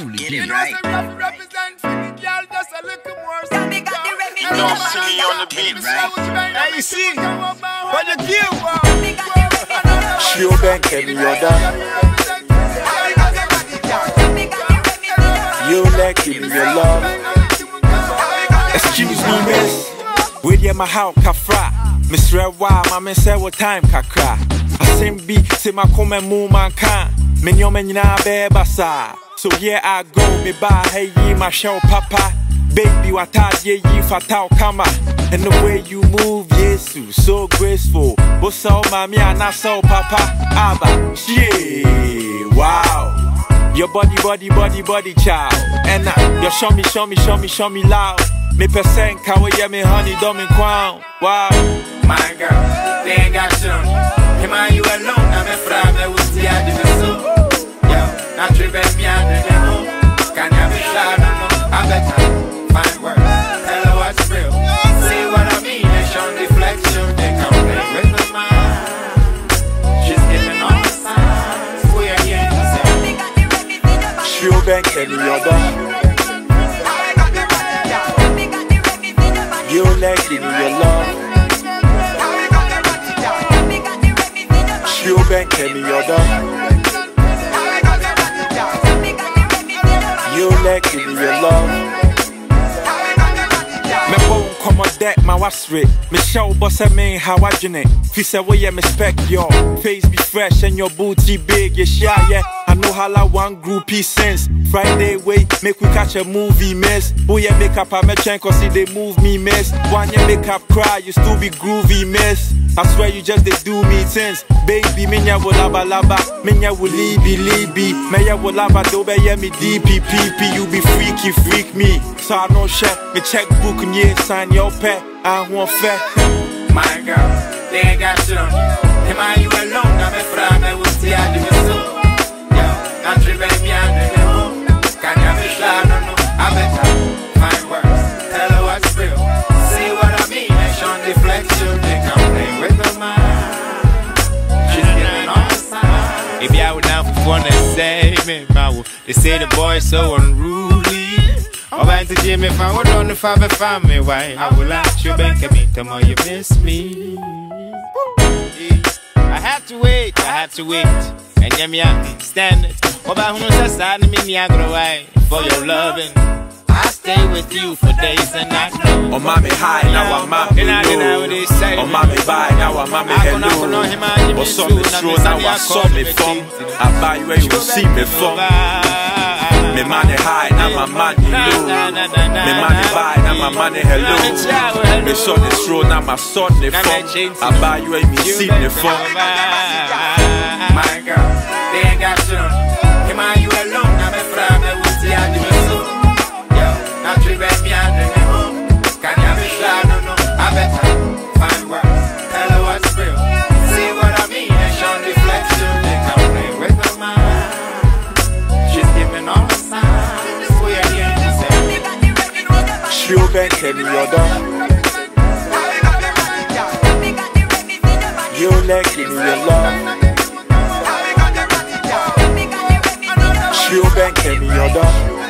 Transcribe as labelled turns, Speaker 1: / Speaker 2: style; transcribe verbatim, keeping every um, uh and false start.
Speaker 1: truly do, right?
Speaker 2: Don't see me on the beat, right? Now you see, what the deal,
Speaker 3: Tsioo, Benke, me order. You like me, your love. Excuse me, miss. With your my house, kafra. Miss Rewa, my man say what time, kakra. I sing be, say my come and move man can. Men yo men na bebasa. So here I go, me ba hey ye my show papa. Baby, what I ye ye fatal kama. And the way you move, yes, you so graceful. But so mommy and I so papa. Abba, yeah, wow. Your body, body, body, body, child. And uh, you show me, show me, show me, show me loud. Me percent kawa yeah me honey, dumb and crown. Wow.
Speaker 4: My girl, they ain't got you. Him and you alone, I'm a friend that was the idea of so. Yo, not tripping me out of the home. Can you be shy? I better find words. Tell her what's real. See what I mean? They show deflection. They come play with the mind. She's giving all the signs. We are here to say.
Speaker 3: Tsioo, Benke, me order. You like me, your love. Tsioo, Benke, me order. You like me, your love. Me bone come on deck, my was rich. Me show boss I mean how I do it. Fi say well yeah me spec your face be fresh and your booty big, you shy yeah. I know how la one groupie sense. Friday wait, make we catch a movie miss. Oh yeah make up a me chain cause see they move me miss. One yeah make up cry, you still be groovy miss. I swear you just they do me things. Baby, minya wo laba laba, minya wo libi libi. Meya wo laba dobe yeah me D P P P. You be freaky freak me. So I know shit, me checkbook and yeah sign your pet. I want fair.
Speaker 4: My girl, they ain't got you. Him and you alone, I'm a friend that was the idea of so. Yo, not tripping me out of the home. Can you be shy? No, no, I better find words. Tell her what's real. See what I mean? They show deflection. They come play with the mind. She's giving all the signs.
Speaker 2: If y'all down for fun and say me, they say the boy so unruly. Alright, to Jimmy, if I would on the father family, why I will let you back at me, tomorrow you miss me. I had to wait, I had to wait, and yeah, me stand it. What about who's a side of me, I go away for your loving. I stay with you for days and nights.
Speaker 3: Oh, mommy, hi, now I'm mommy. Oh, mommy, bye, now I'm mommy. Hello. What's on the show now? I saw me from. I buy where you see me from. Me money high, now my money low. Me money buy, now my money hello. Me saw the show, now my son the from. I buy where you see me from.
Speaker 4: My girl, they ain't got you. Him and you alone, I'm a friend that was the idea of so. Yo, not tripping me out of the home. Can you be shy? No, no, I better find words. Tell her what's real. See what I mean? They show deflection. They come play with the mind. She's giving all the signs. We are here to say.
Speaker 3: Tsioo, Benke, me order. You like me, your love. Tsioo, Benke, me order.